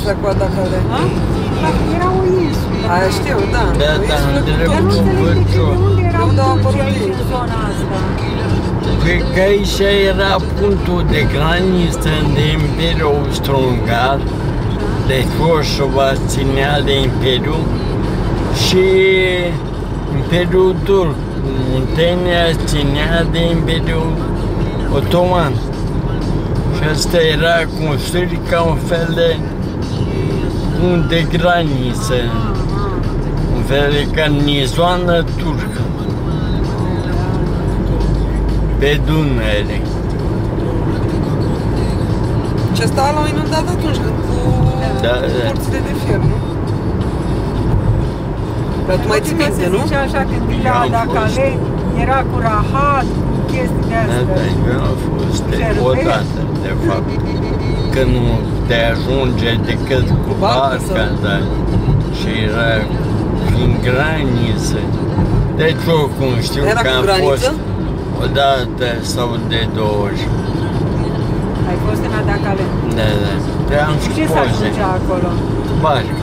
la coada care? Era o insulă. Aia știu, da. Da, da, Dar nu înțeleg de unde erau turcii în zona asta. Cred că aici era punctul de graniță de Imperiul Austro-Ungar, deci Kosovo ținea de Imperiu și Imperiul Turc, Muntenia ținea de Imperiul Otoman. Și asta era construit ca un fel de punct de graniță, un fel de garnizoană turcă pe Dunăre. Și asta l-au inundat atunci cu porțile de fier, nu? Dar tu mai ții minte, nu? Se așa că Dilada Calei era cu rahat, cu chestii de astea. Da, eu am fost odată, de fapt, că nu te ajunge decât cu barca, da, și era prin graniță. Deci oricum știu că am fost odată sau de 2 ori. Ai fost în Adacale? Da, da. Te am și ce se ajungea acolo? Barca.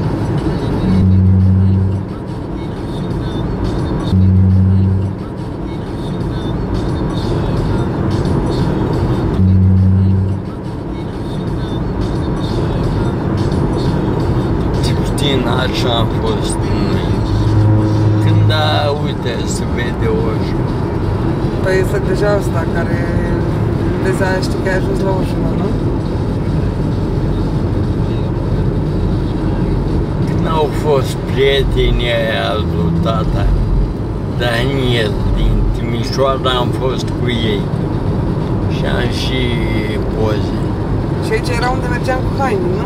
Așa am fost noi. Când, uite, se vede Oșul. Păi este deja asta care, vezi, aia știi că ai ajuns la Oșul, nu? Când au fost prietenii aia al lui tata, Daniel, din Timișoara, am fost cu ei. Și am și poze. Și aici era unde mergeam cu haine, nu?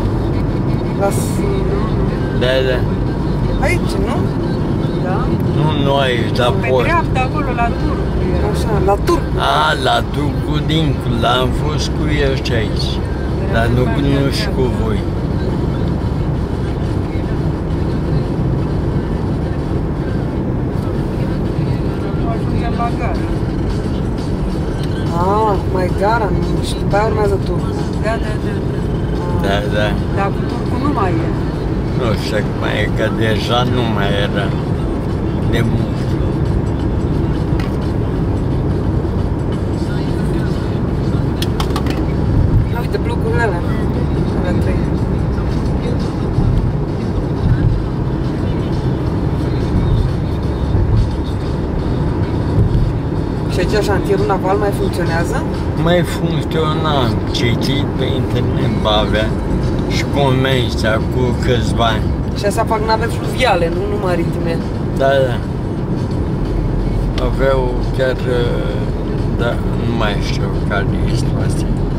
Da, da. Aici, nu? Da? Nu aici, la pe post. Pe dreapta, acolo, la Turcu. Așa, la Turcu. La Turcu dincolo, am fost cu el și aici. Dar nu și cu voi. Ajungem la gara. Mai gara, și după aia urmează Turcu. Da, da, da. Da, da. Dar cu Turcu nu mai e. Nu știu cum e, că deja nu mai era de mult. Uite, blocurile alea. Alea 3. Și aici șantierul naval mai funcționează? Mai funcționa, am citit pe internet Bavea și convenția cu câțiva ani. Și asta fac nave fluviale, nu maritime. Da, da. Aveau chiar, da, nu mai știu care este asta.